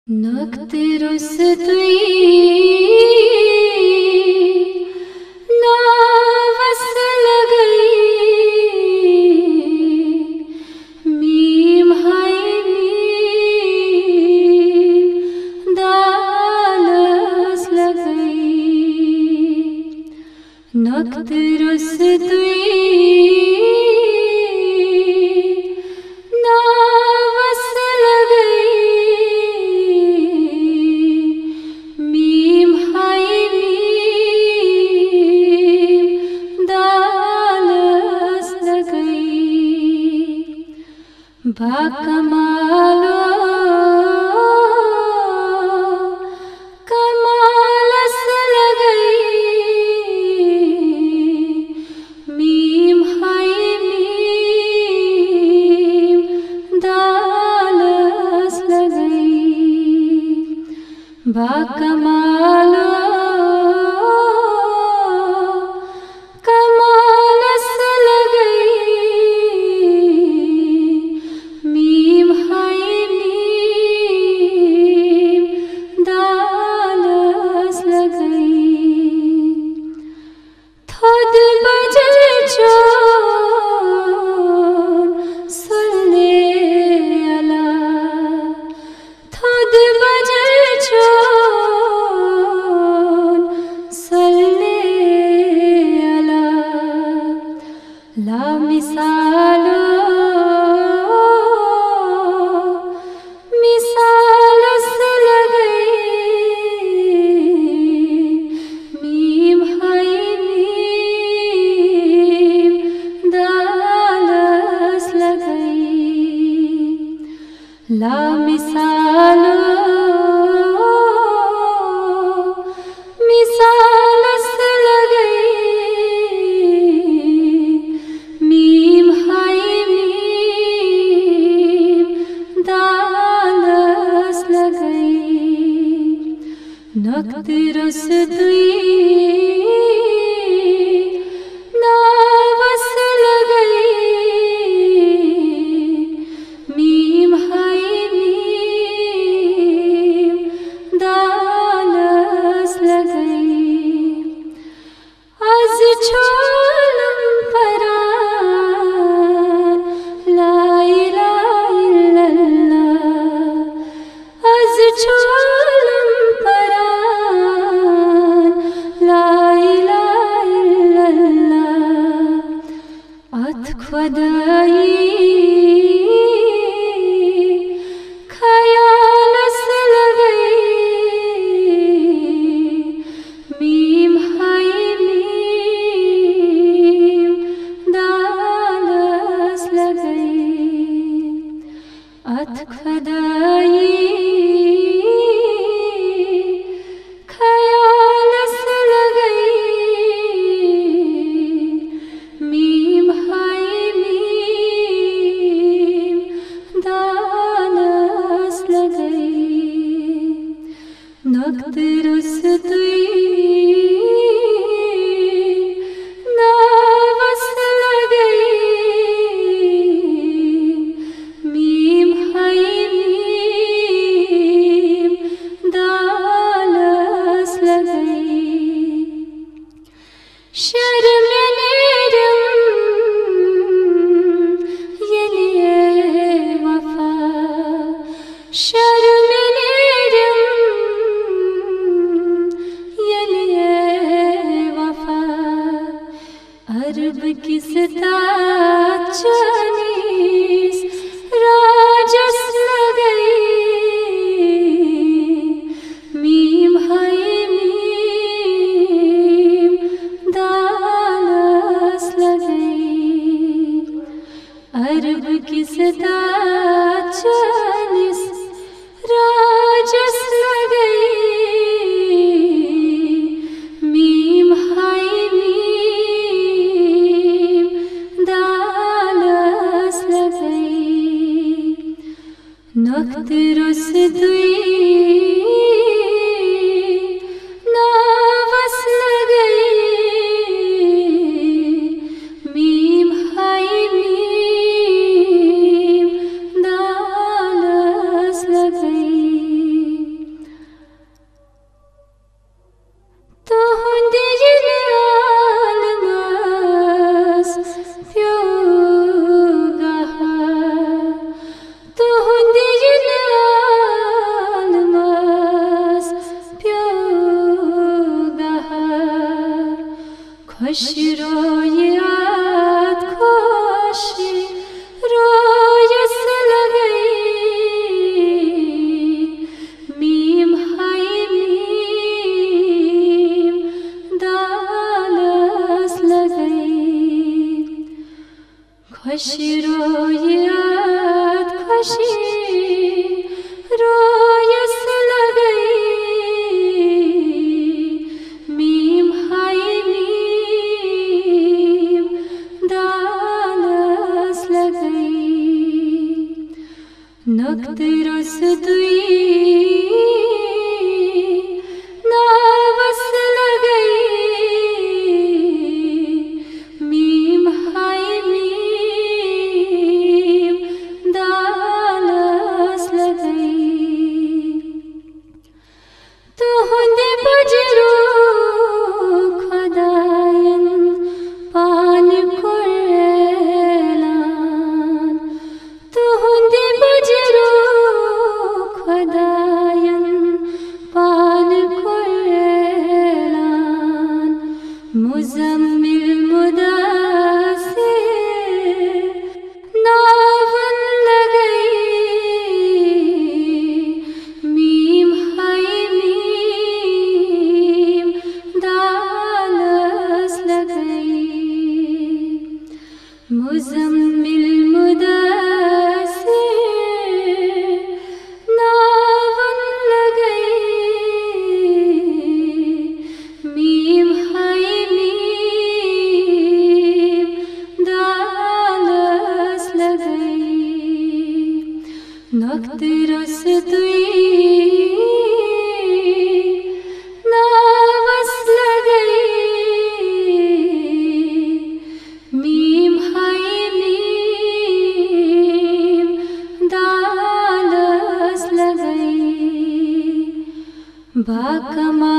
नक्ते रुसतुई नावस लगई मीम हाय मीम दालस लगई नक्ते रुसतुई कमालो कमालस लगई मीम हाय मीम दालस लगई कमालो ला मिसालो मिसालस लगई मीम हाय मीम दालस लगई ला मिसालो मिसालस नक्ते रुसतुई नावस लगई मीम हाय मीम दालस लगई आज छोलम परान ला इलाहा इल्लल्लाह आज छोलम खुदाई ख्यालस लगई मीम हाय मीम दालस लगई अथ खुदाई नक्ते रुसतुई नावस लगई मीम हाय मीम दालस लगई शर्म नेरम यलिए वफा शर्म खुश रोयात खुश रोयस लगई मीम हाय मीम दालस लगई खुश रोयात खुशी रोयस लगई मीम हाय मीम दालस लगई नक्त रस दुई नावस लगई मीम हाय मीम दालस लगई तुहंदे बजरू खुदायन पान कुर्लान तुहंदे बजरू खुदायन पान कुर्लान मुजम्मिल मुदासिर नावन लगई मीम हाय मीम दालस लगई मुजम्मिल मुदासिर नावन लगई मीम हाय मीम दालस लगई नक्त रस दुई नावस लगई मीम हाय मीम दालस लगई बाकमा